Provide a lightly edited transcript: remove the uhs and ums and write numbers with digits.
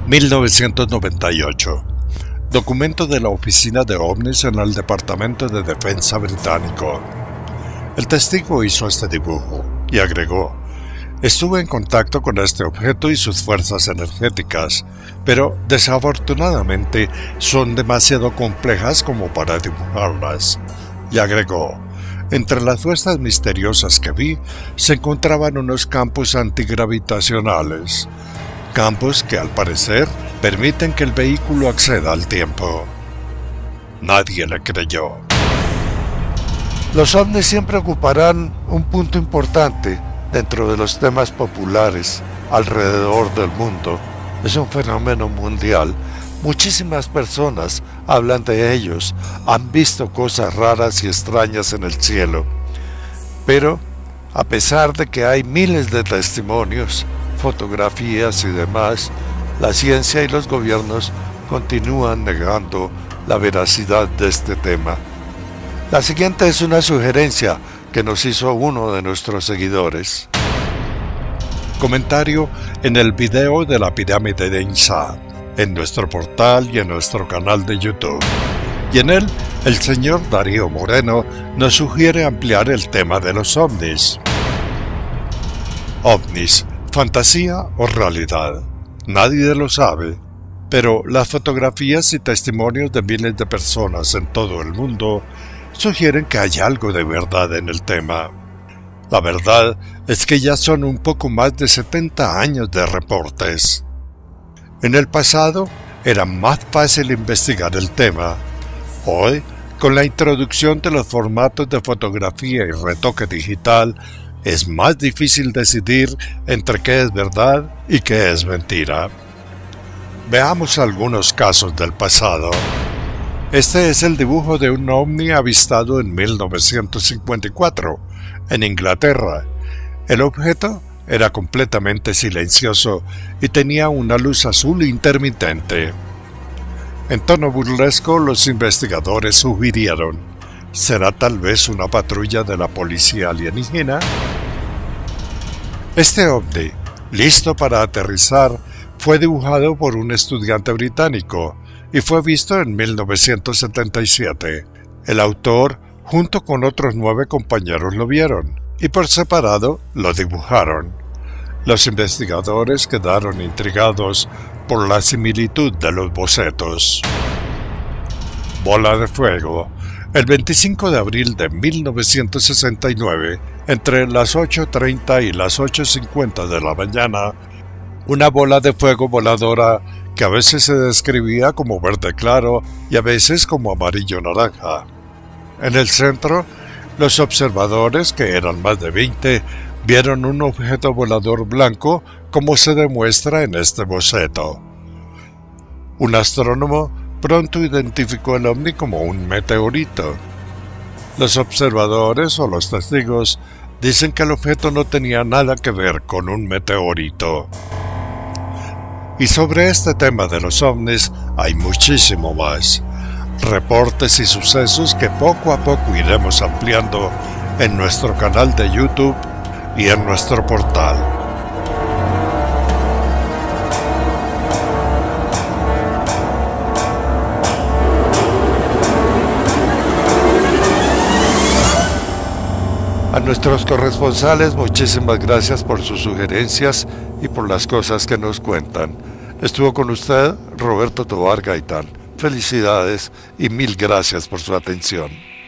1998. Documento de la Oficina de OVNIs en el Departamento de Defensa británico. El testigo hizo este dibujo y agregó: estuve en contacto con este objeto y sus fuerzas energéticas, pero desafortunadamente son demasiado complejas como para dibujarlas. Y agregó: entre las fuerzas misteriosas que vi se encontraban unos campos antigravitacionales, campos que al parecer permiten que el vehículo acceda al tiempo. Nadie le creyó. Los ovnis siempre ocuparán un punto importante dentro de los temas populares alrededor del mundo. Es un fenómeno mundial. Muchísimas personas hablan de ellos, han visto cosas raras y extrañas en el cielo. Pero, a pesar de que hay miles de testimonios, fotografías y demás, la ciencia y los gobiernos continúan negando la veracidad de este tema. La siguiente es una sugerencia que nos hizo uno de nuestros seguidores. Comentario en el video de la pirámide de Giza, en nuestro portal y en nuestro canal de YouTube. Y en él, el señor Darío Moreno nos sugiere ampliar el tema de los ovnis. OVNIs, ¿fantasía o realidad? Nadie lo sabe, pero las fotografías y testimonios de miles de personas en todo el mundo sugieren que hay algo de verdad en el tema. La verdad es que ya son un poco más de 70 años de reportes. En el pasado era más fácil investigar el tema. Hoy, con la introducción de los formatos de fotografía y retoque digital, es más difícil decidir entre qué es verdad y qué es mentira. Veamos algunos casos del pasado. Este es el dibujo de un ovni avistado en 1954, en Inglaterra. El objeto era completamente silencioso y tenía una luz azul intermitente. En tono burlesco, los investigadores sugirieron: ¿será tal vez una patrulla de la policía alienígena? Este ovni, listo para aterrizar, fue dibujado por un estudiante británico y fue visto en 1977. El autor, junto con otros 9 compañeros, lo vieron y por separado lo dibujaron. Los investigadores quedaron intrigados por la similitud de los bocetos. Bola de fuego. El 25 de abril de 1969, entre las 8:30 y las 8:50 de la mañana, una bola de fuego voladora que a veces se describía como verde claro y a veces como amarillo naranja. En el centro, los observadores, que eran más de 20, vieron un objeto volador blanco como se demuestra en este boceto. Un astrónomo pronto identificó el ovni como un meteorito. Los observadores o los testigos dicen que el objeto no tenía nada que ver con un meteorito. Y sobre este tema de los ovnis hay muchísimo más. Reportes y sucesos que poco a poco iremos ampliando en nuestro canal de YouTube y en nuestro portal. A nuestros corresponsales, muchísimas gracias por sus sugerencias y por las cosas que nos cuentan. Estuvo con usted Roberto Tovar Gaitán. Felicidades y mil gracias por su atención.